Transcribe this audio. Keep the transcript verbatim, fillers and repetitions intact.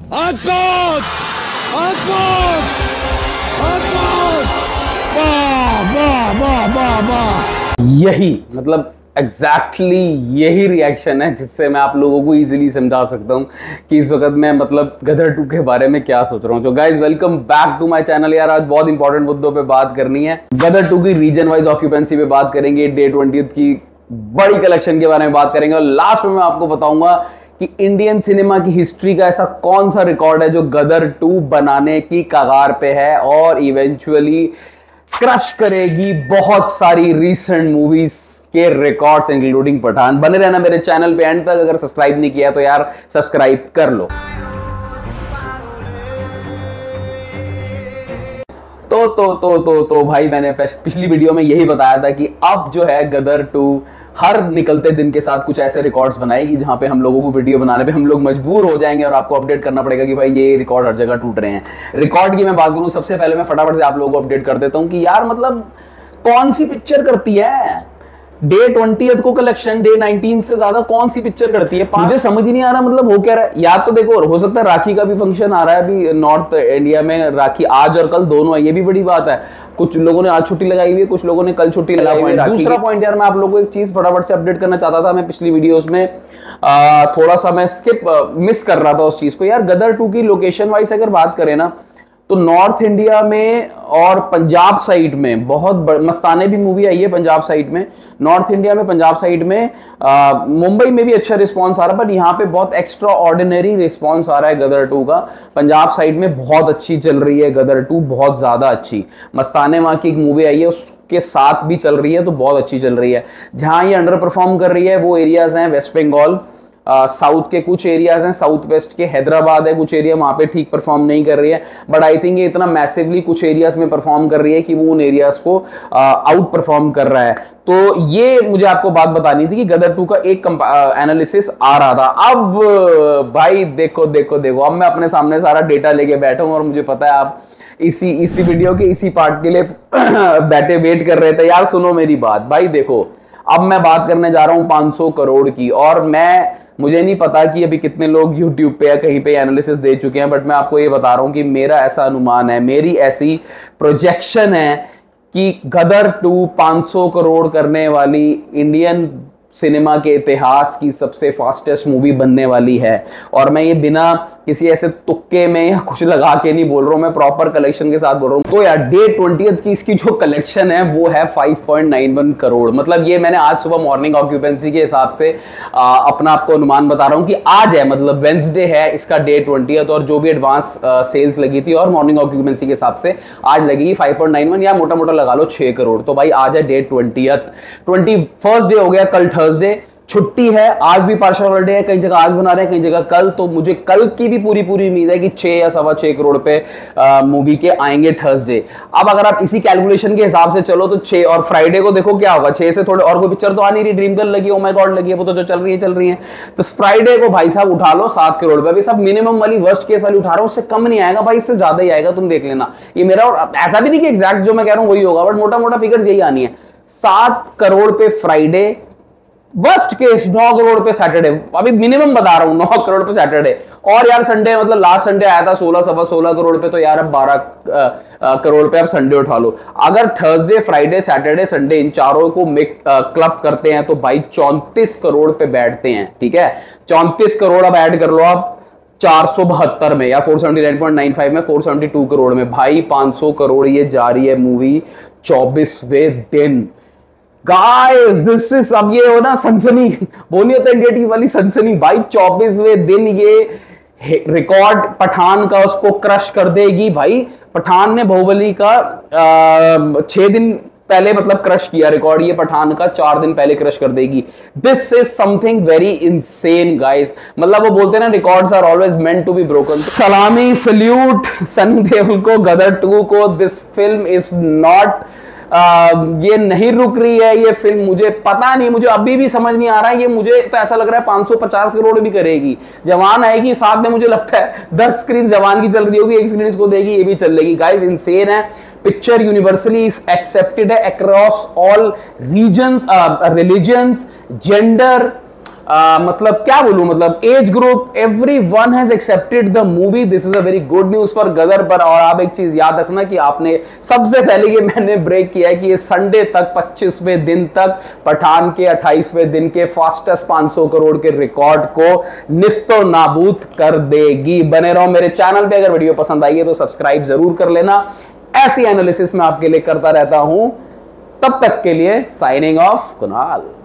अद्भुत अद्भुत अद्भुत वाह वाह वाह वाह वाह। यही मतलब एग्जैक्टली exactly यही रिएक्शन है जिससे मैं आप लोगों को इजीली समझा सकता हूँ कि इस वक्त मैं मतलब गदर टू के बारे में क्या सोच रहा हूँ। तो guys welcome back to my channel. यार आज बहुत इंपॉर्टेंट मुद्दों पे बात करनी है। गदर टू की रीजन वाइज ऑक्यूपेंसी पे बात करेंगे, डे ट्वेंटी की बड़ी कलेक्शन के बारे में बात करेंगे और लास्ट में मैं आपको बताऊंगा कि इंडियन सिनेमा की हिस्ट्री का ऐसा कौन सा रिकॉर्ड है जो गदर टू बनाने की कगार पे है और इवेंचुअली क्रश करेगी बहुत सारी रीसेंट मूवीज के रिकॉर्ड्स इंक्लूडिंग पठान। बने रहना मेरे चैनल पे एंड तक। अगर सब्सक्राइब नहीं किया तो यार सब्सक्राइब कर लो। तो तो तो तो तो भाई मैंने पिछली वीडियो में यही बताया था कि अब जो है गदर टू हर निकलते दिन के साथ कुछ ऐसे रिकॉर्ड्स बनाएगी जहां पे हम लोगों को वीडियो बनाने पे हम लोग मजबूर हो जाएंगे और आपको अपडेट करना पड़ेगा कि भाई ये रिकॉर्ड हर जगह टूट रहे हैं। रिकॉर्ड की मैं बात करूं सबसे पहले मैं फटाफट से आप लोगों को अपडेट कर देता हूं कि यार मतलब कौन सी पिक्चर करती है डे ट्वेंटियथ को कलेक्शन डे नाइनटीन से ज्यादा कौन सी पिक्चर करती है। मुझे समझ ही नहीं आ रहा मतलब हो क्या रहा है। या तो देखो हो सकता है राखी का भी फंक्शन आ रहा है अभी नॉर्थ इंडिया में, राखी आज और कल दोनों है, ये भी बड़ी बात है। कुछ लोगों ने आज छुट्टी लगाई हुई है, कुछ लोगों ने कल छुट्टी लगाई हुई है। दूसरा पॉइंट यार मैं आप लोगों को एक चीज फटाफट से अपडेट करना चाहता था। मैं पिछली वीडियोस में आ, थोड़ा सा मैं स्किप मिस कर रहा था उस चीज को। यार गदर टू की लोकेशन वाइज अगर बात करें ना तो नॉर्थ इंडिया में और पंजाब साइड में बहुत मस्ताने भी मूवी आई है पंजाब साइड में। नॉर्थ इंडिया में पंजाब साइड में मुंबई में भी अच्छा रिस्पांस आ रहा है, बट यहाँ पे बहुत एक्स्ट्रा ऑर्डिनरी रिस्पांस आ रहा है गदर टू का। पंजाब साइड में बहुत अच्छी चल रही है गदर टू, बहुत ज्यादा अच्छी। मस्ताने वहाँ की एक मूवी आई है उसके साथ भी चल रही है तो बहुत अच्छी चल रही है। जहाँ ये अंडर परफॉर्म कर रही है वो एरियाज हैं वेस्ट बंगाल, साउथ uh, के कुछ एरियाज हैं, साउथ वेस्ट के हैदराबाद है कुछ एरिया, वहां पे ठीक परफॉर्म नहीं कर रही है। बट आई थिंक ये इतना मैसिवली कुछ एरियाज में परफॉर्म कर रही है कि वो उन एरियाज को आउट uh, परफॉर्म कर रहा है। तो ये मुझे आपको बात बतानी थी कि गदर टू का एक एनालिसिस uh, आ रहा था। अब भाई देखो देखो देखो अब मैं अपने सामने सारा डेटा लेके बैठा हूं और मुझे पता है आप इसी इसी वीडियो के इसी पार्ट के लिए बैठे वेट कर रहे थे। यार सुनो मेरी बात भाई, देखो अब मैं बात करने जा रहा हूं पाँच सौ करोड़ की और मैं मुझे नहीं पता कि अभी कितने लोग YouTube पे या कहीं पे एनालिसिस दे चुके हैं, बट मैं आपको ये बता रहा हूं कि मेरा ऐसा अनुमान है, मेरी ऐसी प्रोजेक्शन है कि गदर टू पाँच सौ करोड़ करने वाली इंडियन सिनेमा के इतिहास की सबसे फास्टेस्ट मूवी बनने वाली है। और मैं ये बिना किसी ऐसे तुक्के में या कुछ लगा के नहीं बोल रहा हूं, मैं प्रॉपर कलेक्शन के साथ बोल रहा हूं। तो यार डे ट्वेंटियथ की इसकी जो कलेक्शन है वो है पाँच पॉइंट नौ एक करोड़। मतलब ये मैंने आज सुबह मॉर्निंग ऑक्यूपेंसी के हिसाब से आ, अपना आपको अनुमान बता रहा हूं कि आज है मतलब वेंसडे है इसका डे ट्वेंटियथ, और जो भी एडवांस सेल्स लगी थी और मॉर्निंग ऑक्यूपेंसी के हिसाब से आज लगेगी पाँच पॉइंट नौ एक या मोटा मोटा लगा लो छह करोड़। तो भाई आज है day twentieth, twenty first day हो गया, कल थर्सडे छुट्टी है, आज भी पार्शियल हॉलिडे है, कई जगह आज बना रहे हैं कई जगह कल। तो मुझे कल की भी पूरी पूरी उम्मीद है कि छह या सवा छह करोड़ पे मूवी के आएंगे थर्सडे। अब अगर आप इसी कैलकुलेशन के हिसाब से चलो तो छह और फ्राइडे को देखो क्या होगा, छह से थोड़े और कोई पिक्चर तो आ नहीं रही, ड्रीम गर्ल लगी, ओ माय गॉड लगी है, वो तो जो चल रही है चल रही है। तो फ्राइडे को भाई साहब उठा लो सात करोड़ पे। अभी सब मिनिमम वाली वर्स्ट केस वाली उठा रहा हूं, उससे कम नहीं आएगा भाई, इससे ज्यादा ही आएगा, तुम देख लेना। ये मेरा और ऐसा भी नहीं कि एग्जैक्ट जो मैं कह रहा हूं वही होगा, बट मोटा मोटा फिगर्स यही आनी है। सात करोड़ पे फ्राइडे, वर्स्ट केस नौ करोड़ पे सैटरडे, अभी मिनिमम बता रहा हूं नौ करोड़ पे सैटरडे। और यार संडे मतलब लास्ट संडे आया था सोलह सवा सोलह करोड़ पे, तो यार अब बारह करोड़ पे अब संडे उठा लो। अगर थर्सडे फ्राइडे सैटरडे संडे इन चारों को क्लब करते हैं तो भाई चौंतीस करोड़ पे बैठते हैं। ठीक है, चौंतीस करोड़ अब ऐड कर लो आप चार सौ बहत्तर में या चार सौ उन्यासी पॉइंट नौ पाँच में, चार सौ बहत्तर करोड़ में। भाई पाँच सौ करोड़ ये जा रही है मूवी चौबीसवें दिन। गाइस दिस इज, अब ये हो ना सनसनी, बोलिए तो इंडिया टीवी वाली सनसनी भाई, चौबीसवें दिन ये रिकॉर्ड पठान का उसको क्रश कर देगी। भाई पठान ने बाहुबली का छह दिन पहले मतलब क्रश किया रिकॉर्ड, ये पठान का चार दिन पहले क्रश कर देगी। This is something very insane guys. मतलब वो बोलते हैं ना records are always meant to be broken. सलामी सल्यूट सनी देओल को, गदर टू को। This film is not uh, ये नहीं रुक रही है ये फिल्म। मुझे पता नहीं, मुझे अभी भी समझ नहीं आ रहा है ये। मुझे तो ऐसा लग रहा है पाँच सौ पचास करोड़ भी करेगी। जवान आएगी साथ में, मुझे लगता है दस स्क्रीन जवान की चल रही होगी, एक स्क्रीन इसको देगी, ये भी चल लेगी। गाइस इनसेन है, पिक्चर यूनिवर्सली एक्सेप्टेड है across all regions, religions, gender, uh, मतलब क्या बोलूं, मतलब age group every one has accepted the movie. This is a very good news for Gadar. पर और आप एक चीज याद रखना कि आपने सबसे पहले ये मैंने ब्रेक किया है कि ये संडे तक पच्चीसवें दिन तक पठान के अट्ठाईसवें दिन के फास्टेस्ट पांच सौ करोड़ के रिकॉर्ड को निस्तो नाबूद कर देगी। बने रहो मेरे चैनल पे। अगर वीडियो पसंद आई है तो सब्सक्राइब जरूर कर लेना। ऐसी एनालिसिस मैं आपके लिए करता रहता हूं। तब तक के लिए साइनिंग ऑफ कुणाल।